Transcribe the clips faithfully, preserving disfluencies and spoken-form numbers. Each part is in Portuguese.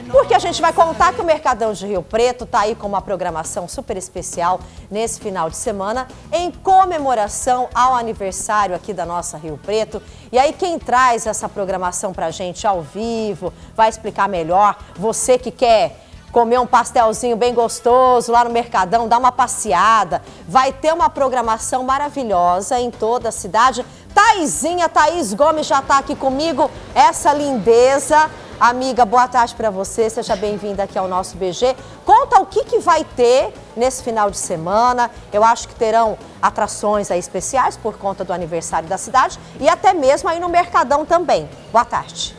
Porque a gente vai contar que o Mercadão de Rio Preto está aí com uma programação super especial nesse final de semana, em comemoração ao aniversário aqui da nossa Rio Preto. E aí quem traz essa programação pra gente ao vivo, vai explicar melhor, você que quer comer um pastelzinho bem gostoso lá no Mercadão, dar uma passeada, vai ter uma programação maravilhosa em toda a cidade. Taizinha, Thaís Gomes já está aqui comigo, essa lindeza. Amiga, boa tarde para você, seja bem-vinda aqui ao nosso B G. Conta o que, que vai ter nesse final de semana. Eu acho que terão atrações aí especiais por conta do aniversário da cidade e até mesmo aí no Mercadão também. Boa tarde.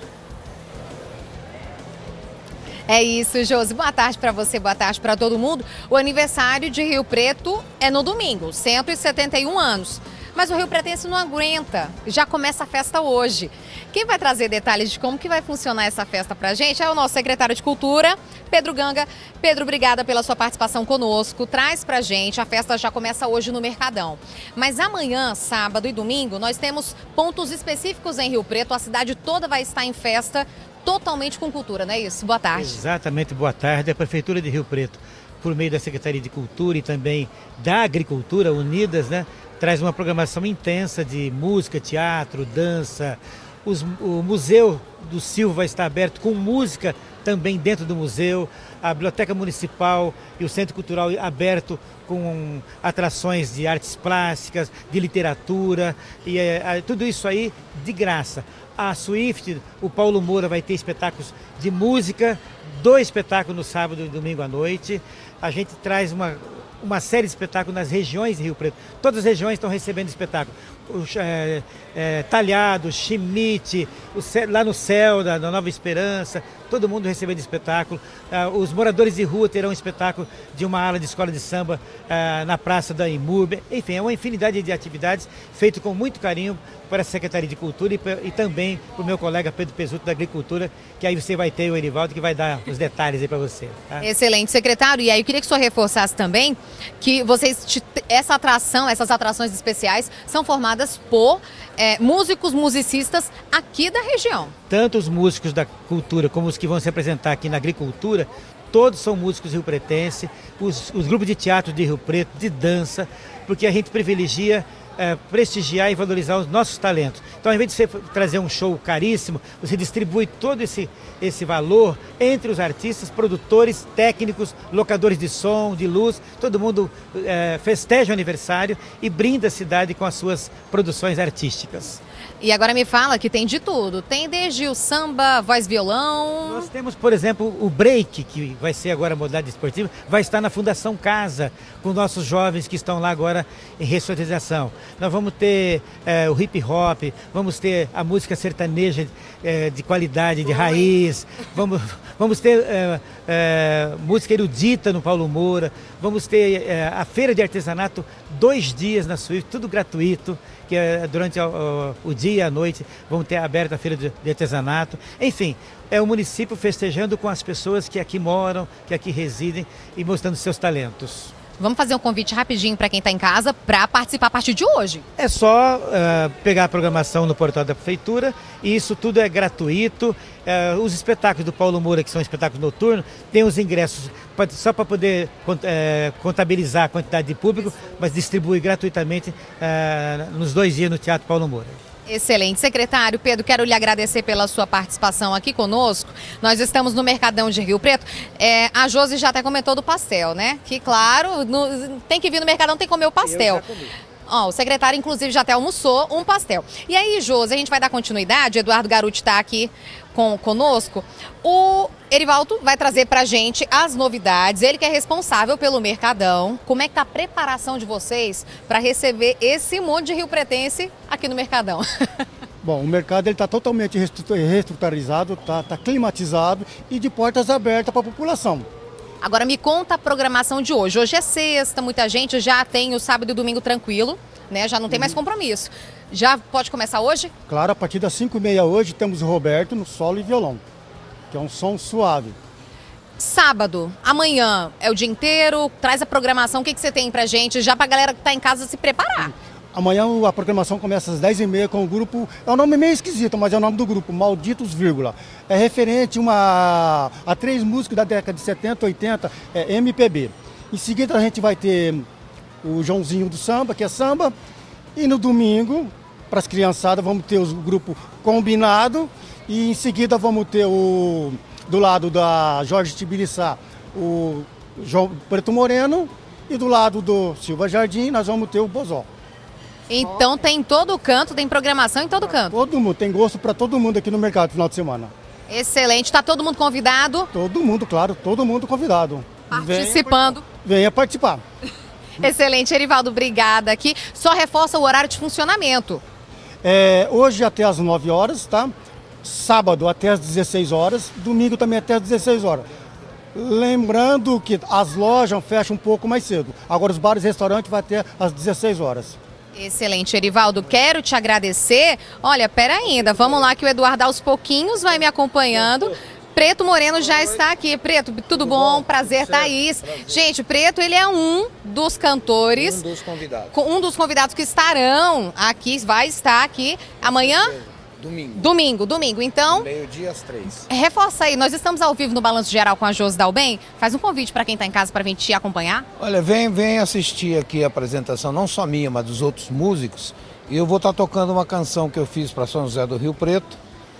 É isso, Josi. Boa tarde para você, boa tarde para todo mundo. O aniversário de Rio Preto é no domingo, cento e setenta e um anos. Mas o Rio Pretense não aguenta, já começa a festa hoje. Quem vai trazer detalhes de como que vai funcionar essa festa pra gente é o nosso secretário de Cultura, Pedro Ganga. Pedro, obrigada pela sua participação conosco. Traz pra gente, a festa já começa hoje no Mercadão. Mas amanhã, sábado e domingo, nós temos pontos específicos em Rio Preto. A cidade toda vai estar em festa, totalmente com cultura, não é isso? Boa tarde. Exatamente, boa tarde. A Prefeitura de Rio Preto, por meio da Secretaria de Cultura e também da Agricultura, unidas, né? Traz uma programação intensa de música, teatro, dança. Os, o Museu do Silva vai estar aberto com música também dentro do museu. A Biblioteca Municipal e o Centro Cultural aberto com atrações de artes plásticas, de literatura. E é, tudo isso aí de graça. A Swift, o Paulo Moura vai ter espetáculos de música, dois espetáculos no sábado e domingo à noite. A gente traz uma... uma série de espetáculos nas regiões de Rio Preto. Todas as regiões estão recebendo espetáculo. O, é, é, Talhado, Chimite, o, lá no Céu, da, da Nova Esperança, todo mundo recebendo espetáculo. Ah, os moradores de rua terão um espetáculo de uma ala de escola de samba ah, na Praça da Imurbe. Enfim, é uma infinidade de atividades feito com muito carinho para a Secretaria de Cultura e, e também para o meu colega Pedro Pesuto da Agricultura, que aí você vai ter o Erivaldo que vai dar os detalhes aí para você. Tá? Excelente, secretário. E aí eu queria que o senhor reforçasse também que vocês, essa atração, essas atrações especiais são formadas por é, músicos, musicistas aqui da região. Tanto os músicos da cultura como os que vão se apresentar aqui na agricultura, todos são músicos rio-pretense, os, os grupos de teatro de Rio Preto, de dança, porque a gente privilegia É, prestigiar e valorizar os nossos talentos. Então, ao invés de você trazer um show caríssimo, você distribui todo esse, esse valor entre os artistas, produtores, técnicos, locadores de som, de luz, todo mundo é, festeja o aniversário e brinda a cidade com as suas produções artísticas. E agora me fala que tem de tudo, tem desde o samba, voz violão... Nós temos, por exemplo, o break, que vai ser agora a modalidade esportiva, vai estar na Fundação Casa, com nossos jovens que estão lá agora em ressocialização. Nós vamos ter é, o hip hop, vamos ter a música sertaneja é, de qualidade, de raiz, vamos, vamos ter é, é, música erudita no Paulo Moura, vamos ter é, a feira de artesanato dois dias na Swift, tudo gratuito, que é durante o, o, o dia e a noite vão ter aberta a feira de, de artesanato. Enfim, é o município festejando com as pessoas que aqui moram, que aqui residem e mostrando seus talentos. Vamos fazer um convite rapidinho para quem está em casa para participar a partir de hoje. É só uh, pegar a programação no portal da Prefeitura e isso tudo é gratuito. Uh, os espetáculos do Paulo Moura, que são espetáculos noturnos, tem os ingressos pra, só para poder uh, contabilizar a quantidade de público, mas distribui gratuitamente uh, nos dois dias no Teatro Paulo Moura. Excelente. Secretário Pedro, quero lhe agradecer pela sua participação aqui conosco. Nós estamos no Mercadão de Rio Preto. É, a Josi já até comentou do pastel, né? Que, claro, no, tem que vir no Mercadão, tem que comer o pastel. Eu já comi. Ó, o secretário, inclusive, já até almoçou um pastel. E aí, Josi, a gente vai dar continuidade. Eduardo Garuti está aqui com, conosco. O Erivaldo vai trazer pra gente as novidades. Ele que é responsável pelo Mercadão. Como é que tá a preparação de vocês para receber esse monte de rio-pretense aqui no Mercadão? Bom, o mercado está totalmente reestruturizado, está tá climatizado e de portas abertas para a população. Agora me conta a programação de hoje. Hoje é sexta, muita gente já tem o sábado e o domingo tranquilo, né? Já não tem mais compromisso. Já pode começar hoje? Claro, a partir das cinco e meia hoje temos o Roberto no solo e violão, que é um som suave. Sábado, amanhã é o dia inteiro, traz a programação, o que, que você tem pra gente, já pra galera que tá em casa se preparar. Amanhã a programação começa às dez e meia com o grupo, é um nome meio esquisito, mas é o nome do grupo, Malditos, vírgula. É referente uma, a três músicos da década de setenta, oitenta, é M P B. Em seguida a gente vai ter o Joãozinho do Samba, que é samba. E no domingo, para as criançadas, vamos ter o grupo Combinado. E em seguida vamos ter o, do lado da Jorge Tibiriçá, o João Preto Moreno. E do lado do Silva Jardim, nós vamos ter o Bozó. Então tem em todo canto, tem programação em todo canto. Todo mundo, tem gosto para todo mundo aqui no mercado no final de semana. Excelente, está todo mundo convidado? Todo mundo, claro, todo mundo convidado. Participando. Venha participar. Excelente, Erivaldo, obrigada aqui. Só reforça o horário de funcionamento. É, hoje até às nove horas, tá? Sábado até às dezesseis horas, domingo também até às dezesseis horas. Lembrando que as lojas fecham um pouco mais cedo. Agora os bares e restaurantes vai até às dezesseis horas. Excelente, Erivaldo. Quero te agradecer. Olha, pera ainda, vamos lá que o Eduardo aos pouquinhos vai me acompanhando. Preto Moreno já está aqui. Preto, tudo bom? Prazer, Thaís. Gente, o Preto, ele é um dos cantores. Um dos convidados. Um dos convidados que estarão aqui, vai estar aqui amanhã? Domingo. Domingo, domingo. Então, meio-dia às três. Reforça aí, nós estamos ao vivo no Balanço Geral com a Josi Dalben. Faz um convite para quem está em casa para vir te acompanhar. Olha, vem, vem assistir aqui a apresentação, não só minha, mas dos outros músicos. E eu vou estar tocando uma canção que eu fiz para São José do Rio Preto.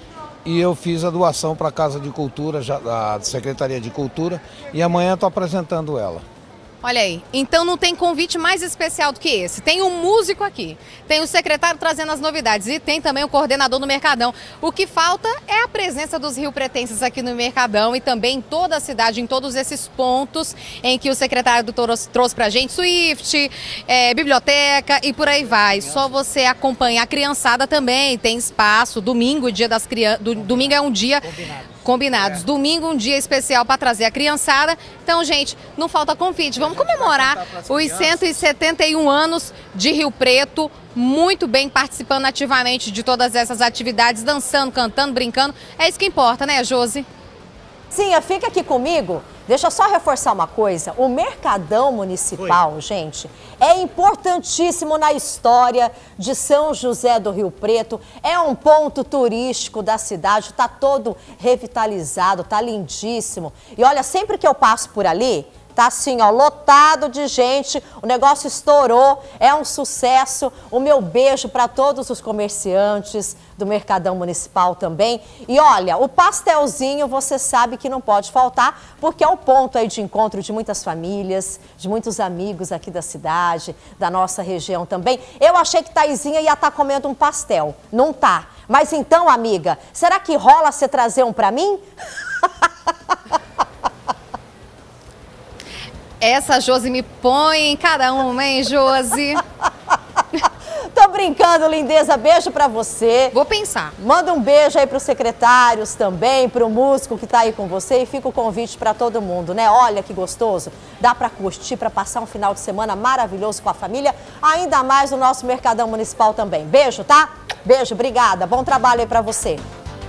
E eu fiz a doação para a Casa de Cultura, já, da Secretaria de Cultura. E amanhã estou apresentando ela. Olha aí, então não tem convite mais especial do que esse. Tem um músico aqui, tem o secretário trazendo as novidades e tem também o coordenador do Mercadão. O que falta é a presença dos riopretenses aqui no Mercadão e também em toda a cidade, em todos esses pontos em que o secretário do trouxe, trouxe pra gente, Swift, é, biblioteca e por aí vai. Só você acompanhar a criançada também, tem espaço. Domingo, dia das crianças, domingo é um dia... Combinado. Combinados. É. Domingo, um dia especial para trazer a criançada. Então, gente, não falta convite. Vamos comemorar os cento e setenta e um anos de Rio Preto, muito bem participando ativamente de todas essas atividades, dançando, cantando, brincando. É isso que importa, né, Josi? Sim, fica aqui comigo. Deixa eu só reforçar uma coisa. O Mercadão Municipal, Oi. gente, é importantíssimo na história de São José do Rio Preto. É um ponto turístico da cidade, está todo revitalizado, está lindíssimo. E olha, sempre que eu passo por ali, tá assim, ó, lotado de gente, o negócio estourou, é um sucesso. O meu beijo para todos os comerciantes do Mercadão Municipal também. E olha, o pastelzinho você sabe que não pode faltar, porque é o ponto aí de encontro de muitas famílias, de muitos amigos aqui da cidade, da nossa região também. Eu achei que Thaizinha ia estar comendo um pastel, não tá. Mas então, amiga, será que rola você trazer um para mim? Essa Josi me põe em cada uma, hein, Josi? Tô brincando, lindeza. Beijo pra você. Vou pensar. Manda um beijo aí pros secretários também, pro músico que tá aí com você e fica o convite pra todo mundo, né? Olha que gostoso. Dá pra curtir, pra passar um final de semana maravilhoso com a família, ainda mais no nosso Mercadão Municipal também. Beijo, tá? Beijo, obrigada. Bom trabalho aí pra você.